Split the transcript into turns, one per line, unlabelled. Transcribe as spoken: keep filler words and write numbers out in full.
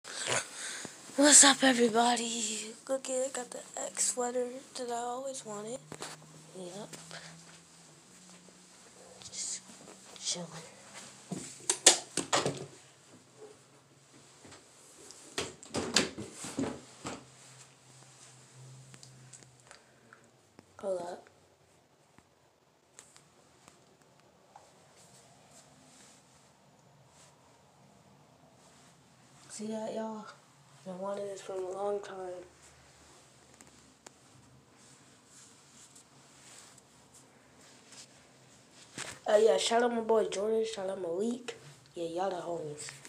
What's up, everybody? Look at, got the X sweater that I always wanted. Yep. Just chilling. Hold up. See that, y'all? I wanted this for a long time. Uh, yeah, shout out my boy Jordan. Shout out Malik. Yeah, y'all the homies.